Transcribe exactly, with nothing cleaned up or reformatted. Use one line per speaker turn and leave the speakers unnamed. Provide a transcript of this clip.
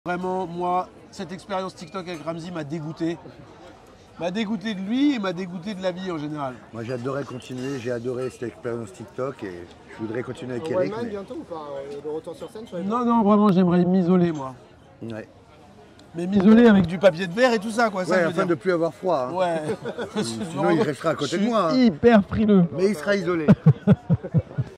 Vraiment, moi, cette expérience TikTok avec Ramzy m'a dégoûté. M'a dégoûté de lui et m'a dégoûté de la vie en général.
Moi j'adorais continuer, j'ai adoré cette expérience TikTok et je voudrais continuer avec
Un
Eric.
one man
Mais...
bientôt ou pas? Le retour sur scène sur les
Non, non, vraiment, j'aimerais m'isoler, moi.
Ouais.
Mais m'isoler avec du papier de verre et tout ça, quoi. Ça,
Ouais,
je veux
afin
dire.
de plus avoir froid. Hein.
Ouais.
Sinon il restera à côté de moi.
Je
Hein.
suis hyper frileux.
Mais il sera isolé.